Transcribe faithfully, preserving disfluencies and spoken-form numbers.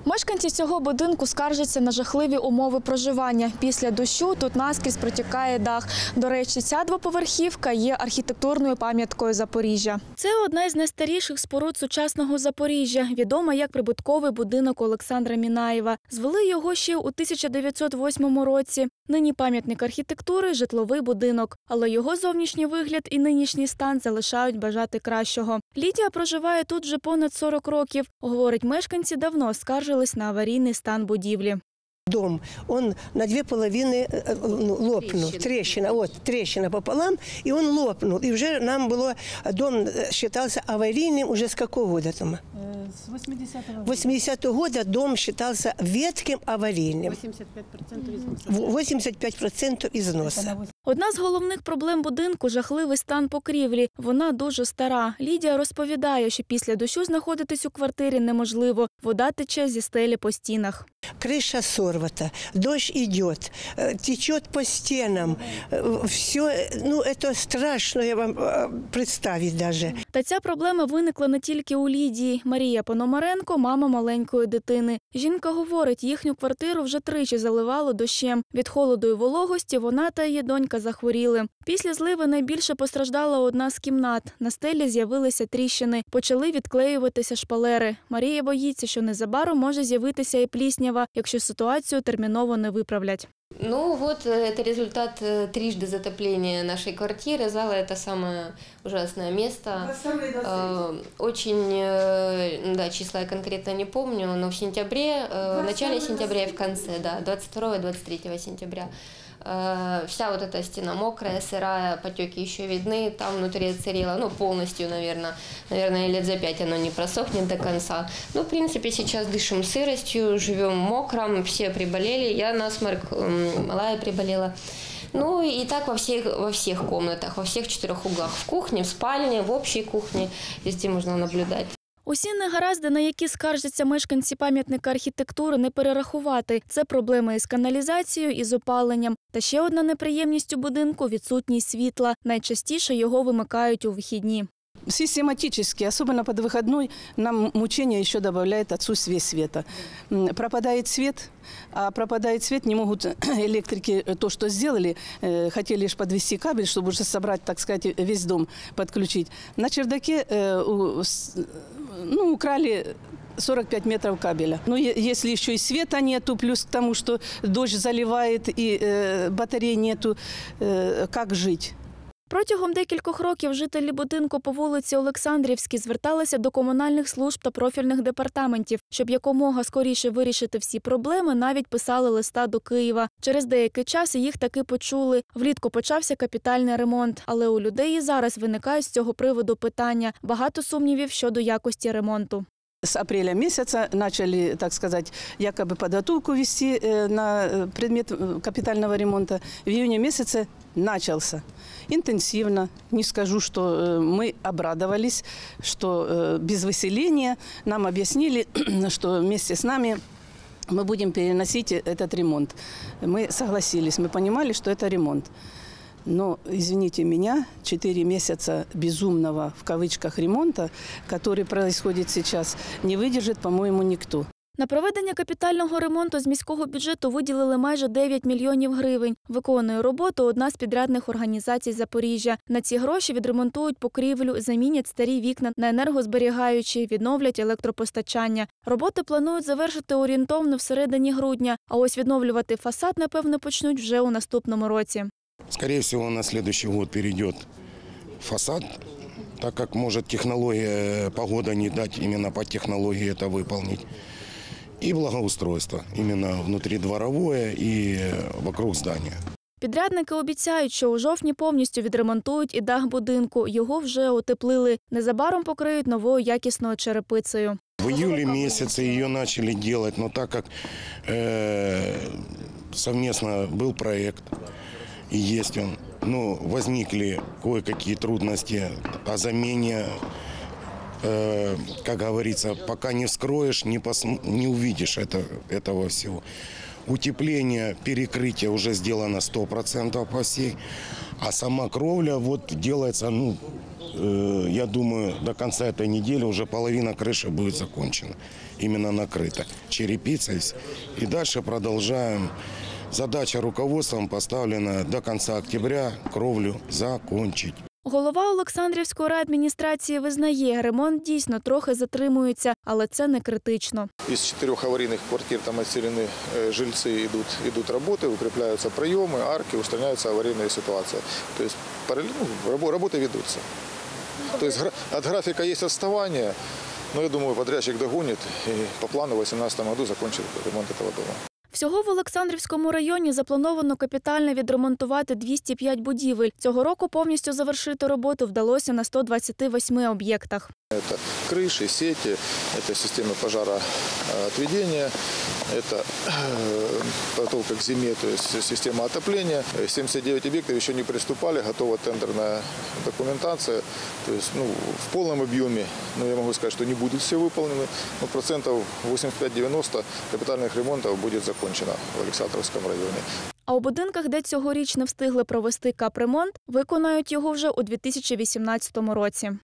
Мешканці цього будинку скаржаться на жахливі умови проживання. Після дощу тут наскрізь протікає дах. До речі, ця двоповерхівка є архітектурною пам'яткою Запоріжжя. Це одна із найстаріших споруд сучасного Запоріжжя, відома як прибутковий будинок Олександра Мінаєва. Звели його ще у тисяча дев'ятсот восьмому році. Нині пам'ятник архітектури – житловий будинок. Але його зовнішній вигляд і нинішній стан залишають бажати кращого. Лідія проживає тут вже понад сорок років. Говорить, мешканці давно скаржились на аварійний стан будівлі. Дом, он на две половины ну, лопнул, трещина. трещина, вот, трещина пополам, и он лопнул. И уже нам было, дом считался аварийным уже с какого года там? С восьмидесятого года. восьмидесятого года дом считался ветхим аварийным. восемьдесят пять процентов износа. восемьдесят пять процентов износа. Одна з головних проблем будинку – жахливий стан покрівлі. Вона дуже стара. Лідія розповідає, що після дощу знаходитись у квартирі неможливо. Вода тече зі стелі по стінах. Крыша сорвата, дождь идет, течет по стенам. Все, ну, это страшно, я вам представить даже. Та ця проблема виникла не тільки у Лідії. Марія Пономаренко – мама маленької дитини. Жінка говорить, їхню квартиру вже тричі заливало дощем. Від холоду і вологості вона та її донька захворіли. Після зливи найбільше постраждала одна з кімнат. На стелі з'явилися тріщини. Почали відклеюватися шпалери. Марія боїться, що незабаром може з'явитися і пліснява, якщо ситуацію терміново не виправлять. Ну вот, это результат трижды затопления нашей квартиры. Зала – это самое ужасное место. Очень, да, числа я конкретно не помню, но в сентябре, в начале сентября и в конце, да, двадцать второго - двадцать третьего сентября. Вся вот эта стена мокрая, сырая, потеки еще видны, там внутри отсырело, ну, полностью, наверное, наверное, лет за пять оно не просохнет до конца. Ну, в принципе, сейчас дышим сыростью, живем мокром, все приболели, я насморк, малая приболела. Ну, и так во всех, во всех комнатах, во всех четырех углах, в кухне, в спальне, в общей кухне, везде можно наблюдать. Усі негаразди, на які скаржаться мешканці пам'ятника архітектури, не перерахувати. Це проблеми із каналізацією і з опаленням. Та ще одна неприємність у будинку – відсутність світла. Найчастіше його вимикають у вихідні. Систематически, особенно под выходной, нам мучения еще добавляет отсутствие света. Пропадает свет, а пропадает свет, не могут электрики то, что сделали, хотели лишь подвести кабель, чтобы уже собрать, так сказать, весь дом, подключить. На чердаке ну, украли сорок пять метров кабеля. Но если еще и света нету, плюс к тому, что дождь заливает и батарей нету, как жить? Протягом декількох років жителі будинку по вулиці Олександрівській зверталися до комунальних служб та профільних департаментів. Щоб якомога скоріше вирішити всі проблеми, навіть писали листа до Києва. Через деякий час їх таки почули. Влітку почався капітальний ремонт. Але у людей і зараз виникають з цього приводу питання. Багато сумнівів щодо якості ремонту. С апреля месяца начали, так сказать, якобы подготовку вести на предмет капитального ремонта. В июне месяце начался. Интенсивно. Не скажу, что мы обрадовались, что без выселения нам объяснили, что вместе с нами мы будем переносить этот ремонт. Мы согласились, мы понимали, что это ремонт. Но, извините меня, четыре месяца безумного, в кавычках, ремонта, который происходит сейчас, не выдержит, по-моему, никто. На проведення капітального ремонту з міського бюджету виділили майже дев'ять мільйонів гривень. Виконує роботу одна з підрядних організацій Запоріжжя. На ці гроші відремонтують покрівлю, замінять старі вікна на енергозберігаючі, відновлять електропостачання. Роботи планують завершити орієнтовно всередині грудня, а ось відновлювати фасад, напевно, почнуть вже у наступному році. Скорее всего, на следующий год перейдет фасад, так как может технология, погода не дать именно по технологии это выполнить. И благоустройство, именно внутридворовое и вокруг здания. Підрядники обіцяють, що у жовтні повністю відремонтують і дах будинку. Його вже утеплили. Незабаром покриють новою якісною черепицею. В июле месяце ее начали делать, но так как э, совместно был проект, и есть он, но возникли кое-какие трудности о замене, э, как говорится, пока не вскроешь, не, пос, не увидишь это, этого всего. Утепление, перекрытие уже сделано сто процентов по всей. А сама кровля вот делается, ну, э, я думаю, до конца этой недели уже половина крыши будет закончена. Именно накрыта черепицей. И дальше продолжаем. Задача руководством поставлена до конца октября кровлю закончить. Голова Олександрівської райадміністрації визнає, ремонт дійсно трохи затримується, але це не критично. Из четырех аварийных квартир там отселены э, жильцы, идут, идут работы, укрепляются проемы, арки, устраняется аварийная ситуация. То есть параллельно ну, рабо- работы ведутся. То есть гра- от графика есть отставание, но я думаю, подрядчик догонит и по плану в две тысячи восемнадцатом году закончит ремонт этого дома. Всього в Олександрівському районі заплановано капітально відремонтувати двісті п'ять будівель. Цього року повністю завершити роботу вдалося на сто двадцяти восьми об'єктах. Это крыши, сети, это система пожароотведения, это э, подготовка к зиме, то есть система отопления. семьдесят девять объектов еще не приступали, готова тендерная документация. То есть ну, в полном объеме, ну, я могу сказать, что не будут все выполнены, но процентов восемьдесят пять - девяносто капитальных ремонтов будет закончено в Олександровському районі. А у будинках, де цьогоріч не встигли провести капремонт, виконають його вже у дві тисячі вісімнадцятому році.